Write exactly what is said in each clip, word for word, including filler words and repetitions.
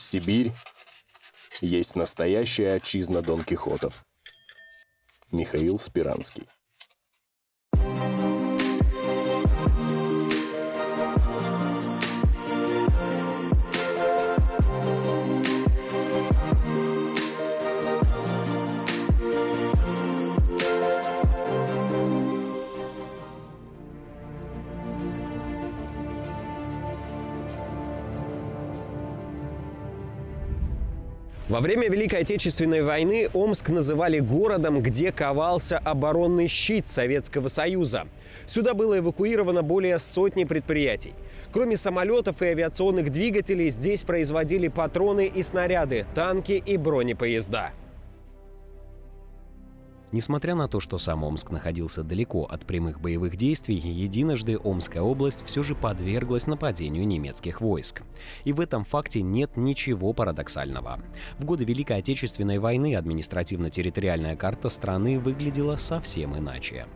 Сибирь есть настоящая отчизна Дон Кихотов. Михаил Спиранский. Во время Великой Отечественной войны Омск называли городом, где ковался оборонный щит Советского Союза. Сюда было эвакуировано более сотни предприятий. Кроме самолетов и авиационных двигателей, здесь производили патроны и снаряды, танки и бронепоезда. Несмотря на то, что сам Омск находился далеко от прямых боевых действий, единожды Омская область все же подверглась нападению немецких войск. И в этом факте нет ничего парадоксального. В годы Великой Отечественной войны административно-территориальная карта страны выглядела совсем иначе.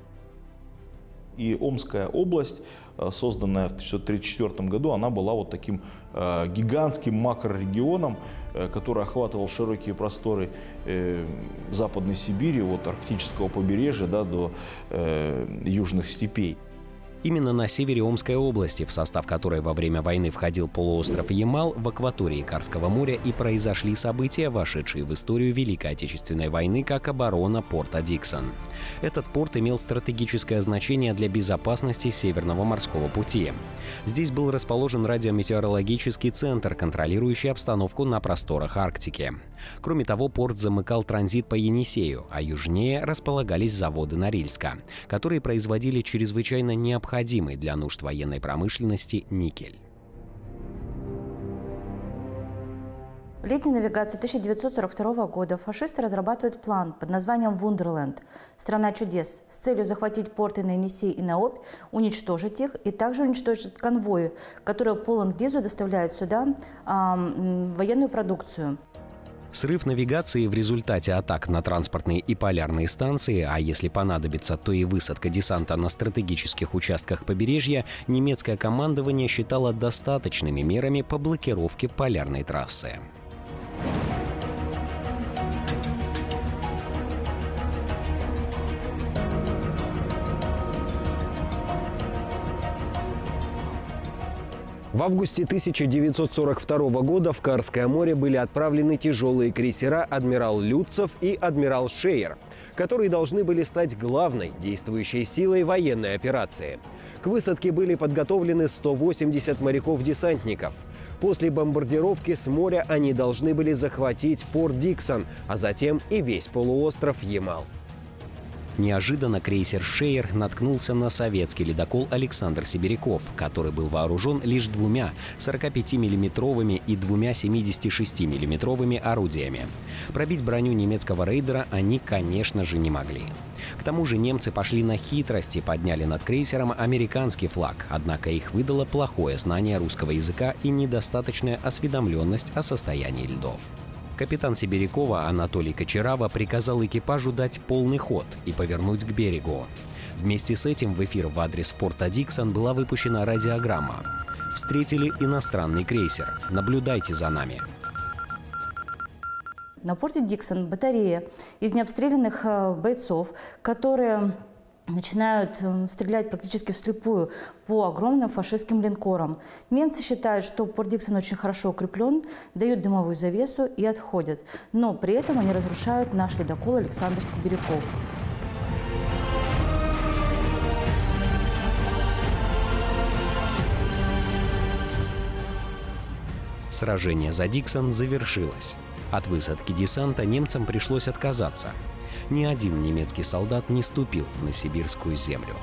И Омская область, созданная в тысяча девятьсот тридцать четвёртом году, она была вот таким э, гигантским макрорегионом, э, который охватывал широкие просторы э, Западной Сибири, от арктического побережья, да, до э, южных степей. Именно на севере Омской области, в состав которой во время войны входил полуостров Ямал, в акватории Карского моря и произошли события, вошедшие в историю Великой Отечественной войны как оборона порта Диксон. Этот порт имел стратегическое значение для безопасности Северного морского пути. Здесь был расположен радиометеорологический центр, контролирующий обстановку на просторах Арктики. Кроме того, порт замыкал транзит по Енисею, а южнее располагались заводы Норильска, которые производили чрезвычайно необходимый для нужд военной промышленности никель. В летней навигации тысяча девятьсот сорок второго года фашисты разрабатывают план под названием «Вундерленд» – «Страна чудес», с целью захватить порты на Енисей и на Обь, уничтожить их и также уничтожить конвои, которые по ленд-лизу доставляют сюда э, военную продукцию. Срыв навигации в результате атак на транспортные и полярные станции, а если понадобится, то и высадка десанта на стратегических участках побережья, немецкое командование считало достаточными мерами по блокировке полярной трассы. В августе тысяча девятьсот сорок второго года в Карское море были отправлены тяжелые крейсера «Адмирал Люцев» и «Адмирал Шейер», которые должны были стать главной действующей силой военной операции. К высадке были подготовлены сто восемьдесят моряков-десантников. После бомбардировки с моря они должны были захватить порт Диксон, а затем и весь полуостров Ямал. Неожиданно крейсер «Шейер» наткнулся на советский ледокол «Александр Сибиряков», который был вооружен лишь двумя сорокапятимиллиметровыми и двумя семидесятишестимиллиметровыми орудиями. Пробить броню немецкого рейдера они, конечно же, не могли. К тому же немцы пошли на хитрость и подняли над крейсером американский флаг, однако их выдало плохое знание русского языка и недостаточная осведомленность о состоянии льдов. Капитан Сибирякова Анатолий Кочерава приказал экипажу дать полный ход и повернуть к берегу. Вместе с этим в эфир в адрес порта Диксон была выпущена радиограмма. «Встретили иностранный крейсер. Наблюдайте за нами». На порте Диксон батарея из необстрелянных бойцов, которые начинают стрелять практически вслепую по огромным фашистским линкорам. Немцы считают, что порт Диксон очень хорошо укреплен, дают дымовую завесу и отходят. Но при этом они разрушают наш ледокол «Александр Сибиряков». Сражение за Диксон завершилось. От высадки десанта немцам пришлось отказаться. Ни один немецкий солдат не ступил на сибирскую землю.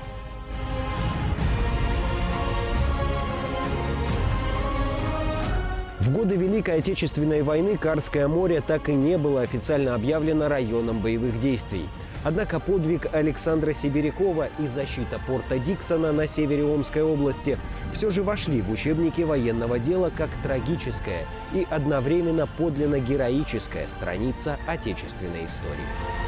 В годы Великой Отечественной войны Карское море так и не было официально объявлено районом боевых действий. Однако подвиг Александра Сибирякова и защита порта Диксона на севере Омской области все же вошли в учебники военного дела как трагическая и одновременно подлинно героическая страница отечественной истории.